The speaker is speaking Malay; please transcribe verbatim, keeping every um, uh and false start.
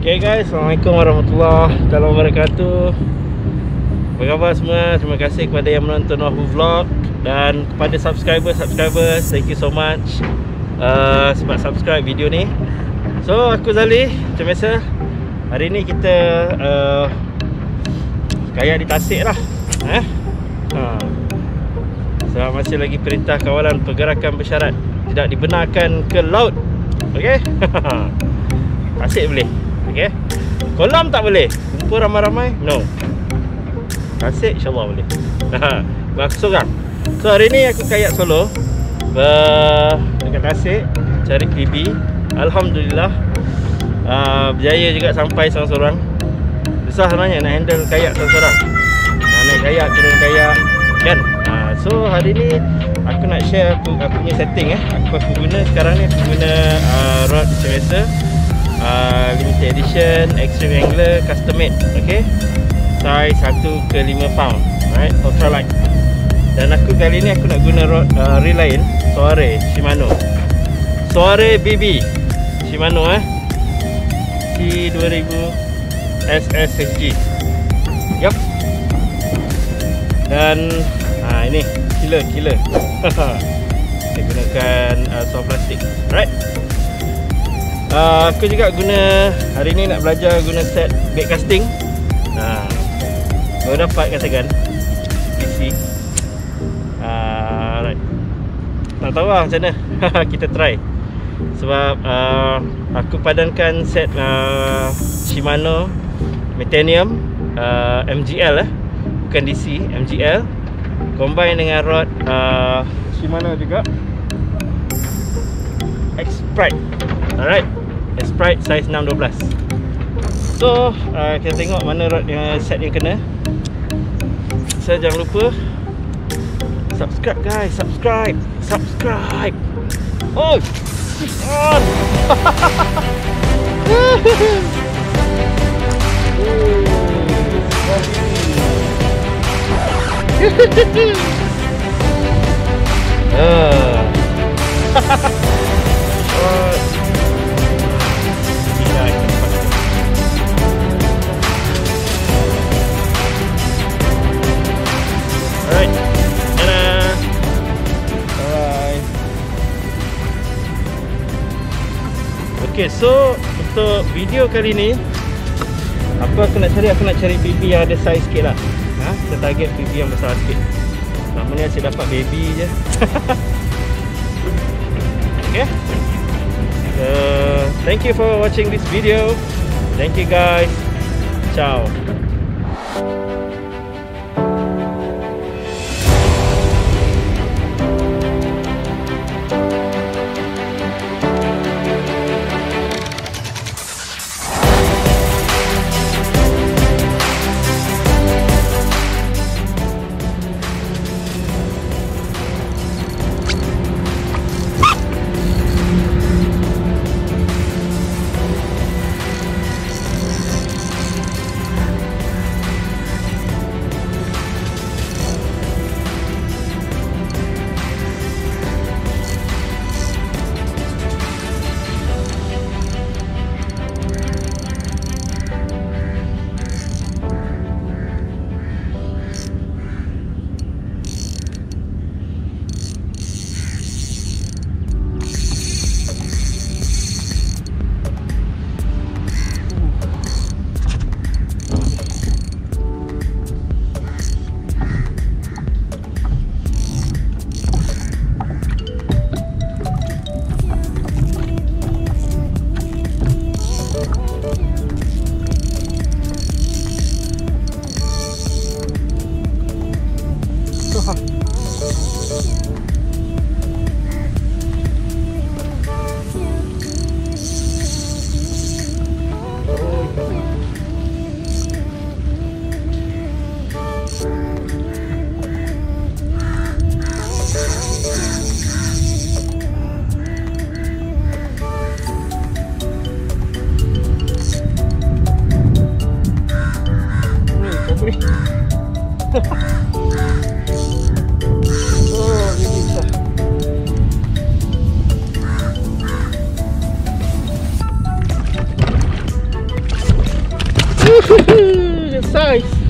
Okay guys, Assalamualaikum warahmatullahi wabarakatuh. Apa khabar semua? Terima kasih kepada yang menonton Wahbu Vlog. Dan kepada subscriber-subscriber, thank you so much uh, sebab subscribe video ni. So, aku Zali, macam biasa. Hari ni kita uh, kayak di Tasik lah eh? ha. Sebab masih lagi perintah kawalan pergerakan bersyarat tidak dibenarkan ke laut. Okay? Tasik boleh. Okay. Kolam tak boleh. Kumpul ramai-ramai, no. Tasik insyaAllah boleh. Aku seorang. So hari ni aku kayak solo uh, dekat Tasik, cari P B. Alhamdulillah uh, berjaya juga sampai seorang-seorang. Susah sebenarnya nak handle kayak seorang-seorang. Nak naik kayak, turun kayak kan. uh, So hari ni aku nak share aku, aku punya setting eh. Aku aku guna sekarang ni, aku guna uh, rod macam biasa, uh, limited edition, extreme angler, custom made. Okay, size satu ke lima pound. Alright, ultralight. Dan aku kali ni aku nak guna rod, uh, reel lain, Soare Shimano, Soare B B Shimano eh, C dua ribu S S H G. Yup. Dan ha, ini killer killer. Kita gunakan uh, soft plastik. Alright. Uh, aku juga guna hari ni nak belajar guna set bait casting. Ha, baru dapat katakan P C. Uh, right. Tak tahu lah macam mana. Kita try. Sebab uh, aku padankan set uh, Shimano Metanium uh, M G L eh, bukan D C, M G L, combine dengan rod uh, Shimano juga X-Prite. Alright, X-Prite size enam dua belas. So uh, kita tengok mana rod yang set yang kena. So jangan lupa subscribe guys, subscribe, subscribe. Oh, on. uh. Alright. Dadah. Bye. Okay, so untuk video kali ni apa aku nak cari? Aku nak cari B B yang ada size sikit lah. Ha? Kita target B B yang besar sikit. Lama ni asyik dapat baby je. Okay. So, thank you for watching this video. Thank you guys. Ciao. size.